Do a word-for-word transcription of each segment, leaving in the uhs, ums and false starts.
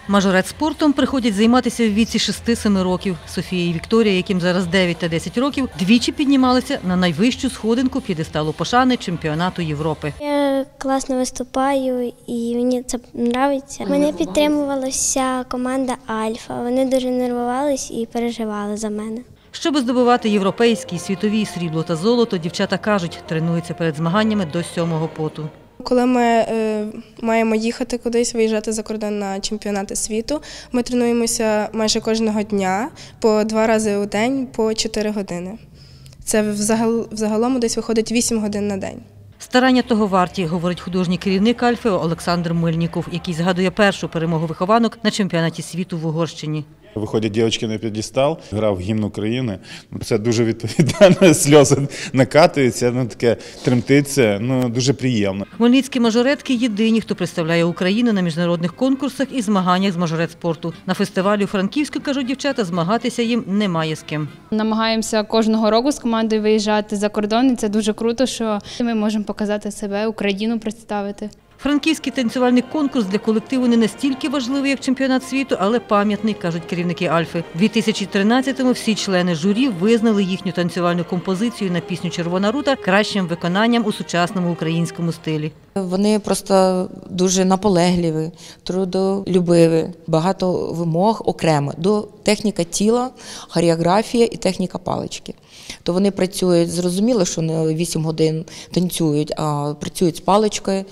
Мажорет спортом приходять займатися в віці шести-семи років. Софія і Вікторія, яким зараз дев'ять та десять років, двічі піднімалися на найвищу сходинку п'єдесталу пошани чемпіонату Європи. Я класно виступаю і мені це подобається. Мене підтримувала вся команда «Альфа». Вони дуже нервувались і переживали за мене. Щоби здобувати європейські, світові срібло та золото, дівчата кажуть, тренуються перед змаганнями до сьомого поту. Коли ми е, маємо їхати кудись, виїжджати за кордон на чемпіонати світу, ми тренуємося майже кожного дня, по два рази у день, по чотири години. Це взагал, взагалом десь виходить вісім годин на день. Старання того варті, говорить художній керівник «Альфи» Олександр Мильніков, який згадує першу перемогу вихованок на чемпіонаті світу в Угорщині. Виходять дівчатки на п'єдестал, грав гімн України. Це дуже відповідально, сльози накатуються, ну, таке тремтиться, ну, дуже приємно. Хмельницькі мажоретки – єдині, хто представляє Україну на міжнародних конкурсах і змаганнях з мажорет спорту. На фестивалі у Франківську, кажуть дівчата, змагатися їм немає з ким. Намагаємося кожного року з командою виїжджати за кордон, і це дуже круто, що ми можемо показати себе, Україну представити. Франківський танцювальний конкурс для колективу не настільки важливий, як чемпіонат світу, але пам'ятний, кажуть керівники «Альфи». У дві тисячі тринадцятому всі члени журі визнали їхню танцювальну композицію на пісню «Червона рута» кращим виконанням у сучасному українському стилі. Вони просто дуже наполегливі, трудолюбиві, багато вимог окремо до техніка тіла, хореографія і техніка палички. То вони працюють, зрозуміло, що не вісім годин танцюють, а працюють з паличкою,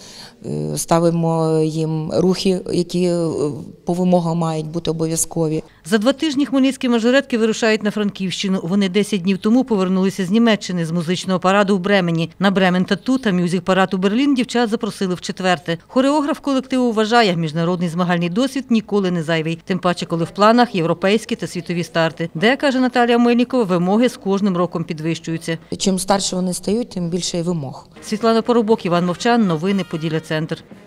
ставимо їм рухи, які по вимогам мають бути обов'язкові. За два тижні хмельницькі мажоретки вирушають на Франківщину. Вони десять днів тому повернулися з Німеччини, з музичного параду в Бремені. На Бремен Тату та мюзик-парад у Берлін дівчат запросили вчетверте. Хореограф колективу вважає, міжнародний змагальний досвід ніколи не зайвий. Тим паче, коли в планах європейські та світові старти. Де, каже Наталія Мельникова, вимоги з кожним роком підвищуються. Чим старше вони стають, тим більше і вимог. Світлана Поробок, Іван Мовчан. Новини Поділля Центр.